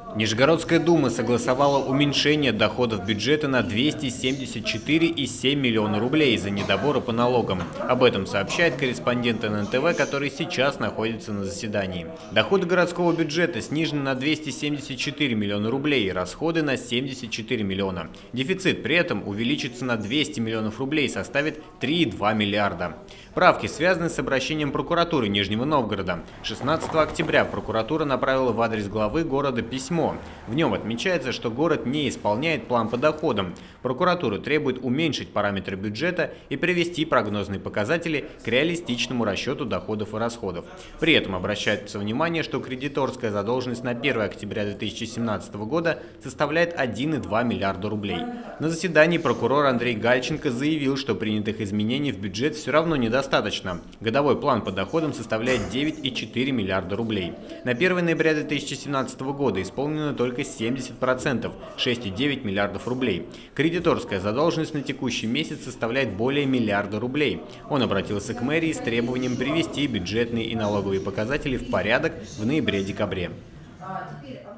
Нижегородская дума согласовала уменьшение доходов бюджета на 274,7 миллиона рублей из-за недобора по налогам. Об этом сообщает корреспондент ННТВ, который сейчас находится на заседании. Доходы городского бюджета снижены на 274 миллиона рублей, расходы на 74 миллиона. Дефицит при этом увеличится на 200 миллионов рублей и составит 3,2 миллиарда. Правки связаны с обращением прокуратуры Нижнего Новгорода. 16 октября прокуратура направила в адрес главы города письмо. В нем отмечается, что город не исполняет план по доходам. Прокуратура требует уменьшить параметры бюджета и привести прогнозные показатели к реалистичному расчету доходов и расходов. При этом обращается внимание, что кредиторская задолженность на 1 октября 2017 года составляет 1,2 миллиарда рублей. На заседании прокурор Андрей Гальченко заявил, что принятых изменений в бюджет все равно недостаточно. Годовой план по доходам составляет 9,4 миллиарда рублей. На 1 ноября 2017 года исполнено только 70%, 6,9 миллиардов рублей. Кредиторская задолженность на текущий месяц составляет более миллиарда рублей. Он обратился к мэрии с требованием привести бюджетные и налоговые показатели в порядок в ноябре-декабре.